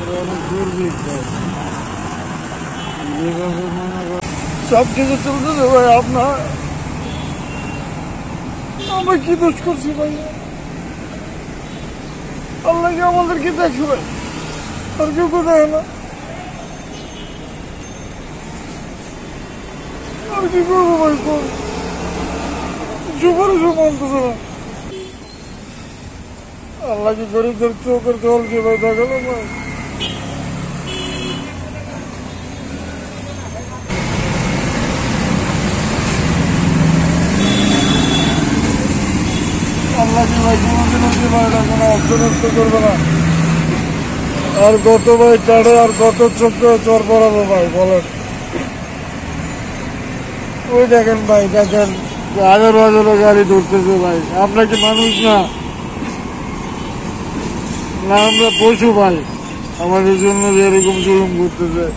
অনেক দুর্ভিক্ষ সব কিছু চলতেছে ভাই। আপনার আমরা কি দোষ করছি ভাই? আল্লাহকে আমাদের কি দেখবে? আর কেউ কোথায় না। আর কি করবো ভাই? সুপারিশও মানতেছে না। আল্লাহকে গরিবদের চোখের জলকে ভাই দেখালো ভাই। আল্লাহকে ভাই কোনোদিনও কি ভাই এটা কোনো অর্থনষ্ট করবে না। আর কত ভাই টাড়ে আর কত চোখে চর পড়াবো ভাই বলেন। ওই দেখেন ভাই, দেখেন হাজারো হাজারো গাড়ি ধরতেছে ভাই। আপনার কি মানুষ না? না আমরা পশু ভাই? আমাদের জন্য যে এরকম জুলুম করতেছে।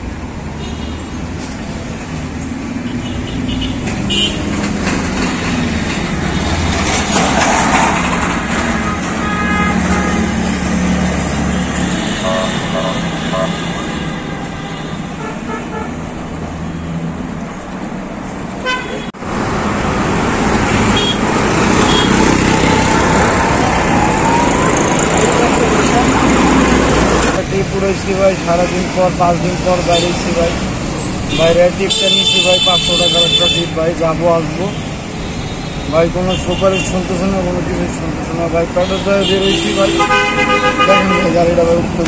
পুরাইছি ভাই সারাদিন পর, 5 দিন পর বেরিয়েছি ভাই। বাইরে টিপটা নিচ্ছি ভাই, 500 টাকার একটা টিপ ভাই। যাবো আসবো ভাই, কোনো সুপারিশ শুনতেছে না, কোনো কিছু শুনতেছে না ভাই। পেট্রোল দিয়ে বেরোইছি ভাই, দেখেন ভাই গাড়িটা ভাই উঠতে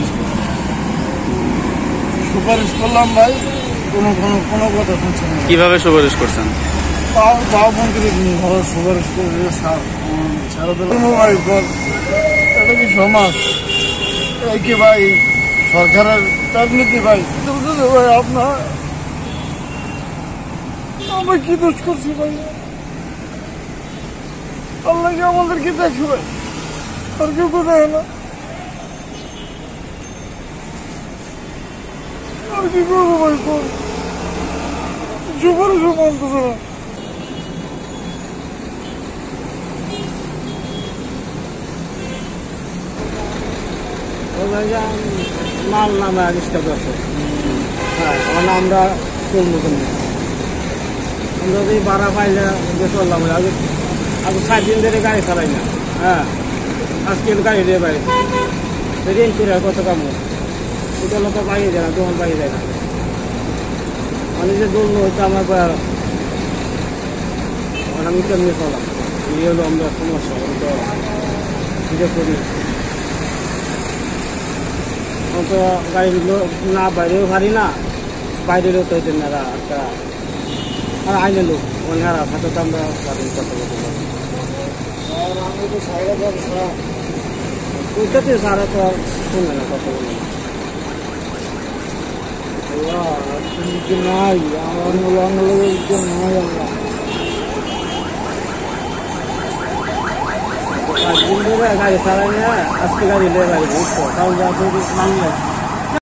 সুপারিশ করলাম ভাই, কোনো কথা শুনছে না। কিভাবে সুপারিশ করছেন? পাও মন্ত্রী ভালো সুপারিশ করে ছাড়া দিল ভাই। এটা কি সমাজ? এই কি ভাই সরকারের রাজনীতি ভাই? ভাই আপনার আমরা কি দোষ করছি ভাই? আল্লাহকে আমাদের কি দেখবে? আর কেউ কোথায় না। আর কি করবো ভাই? সুপারিশও মানতেছে না। মাল নামে আবিষ্কার করছে। হ্যাঁ, আমরা চলবো কিন্তু আমরা যদি ভাড়া পাইলে চললাম। আগে 7 দিন ধরে গাড়ি চালাই না। হ্যাঁ, আজকে গাড়ি দিয়ে বাইরে রেন করে কত কাম হোটেল তো পাইয়ে যায় না, দোকান পাইয়ে যায় না। মানে যে দোল হইতো আমার আমি কেমনি চলাম, এই হলো আমরা সমস্যা। তো করি তো গাড়িগুলো না বাইরেও পারি না, বাইরেও তো না একটা। আর আইনে লোক মানে আর হাতে তো আমরা গাড়ি কথা বলতে পারি। আর আমি তো সাইডে ব্যবসা ওইটাতে সারা তো আর শুনে না, কথা বলে না। নাই আমার নাই আমরা 5 দিন ধরে গাড়ি চালাই না। আজকে গাড়ি নিয়ে বাইরে বুঝতো, কারণ মানলে